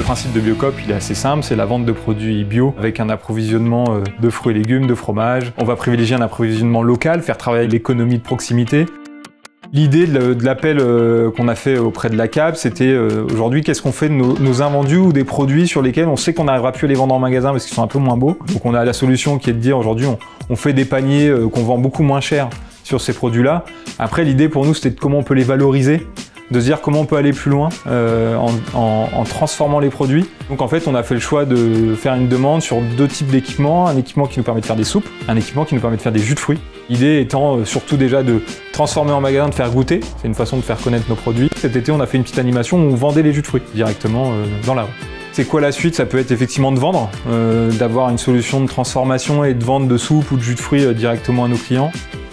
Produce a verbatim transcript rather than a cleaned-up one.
principe de Biocoop, il est assez simple, c'est la vente de produits bio avec un approvisionnement de fruits et légumes, de fromage. On va privilégier un approvisionnement local, faire travailler l'économie de proximité. L'idée de l'appel qu'on a fait auprès de la C A B, c'était aujourd'hui qu'est-ce qu'on fait de nos, nos invendus ou des produits sur lesquels on sait qu'on n'arrivera plus à les vendre en magasin parce qu'ils sont un peu moins beaux. Donc on a la solution qui est de dire aujourd'hui on, on fait des paniers qu'on vend beaucoup moins cher sur ces produits-là. Après l'idée pour nous c'était de comment on peut les valoriser, de se dire comment on peut aller plus loin euh, en, en, en transformant les produits. Donc en fait on a fait le choix de faire une demande sur deux types d'équipements, un équipement qui nous permet de faire des soupes, un équipement qui nous permet de faire des jus de fruits. L'idée étant euh, surtout déjà de transformer en magasin, de faire goûter, c'est une façon de faire connaître nos produits. Cet été on a fait une petite animation où on vendait les jus de fruits directement euh, dans la rue. C'est quoi la suite? Ça peut être effectivement de vendre, euh, d'avoir une solution de transformation et de vente de soupe ou de jus de fruits euh, directement à nos clients.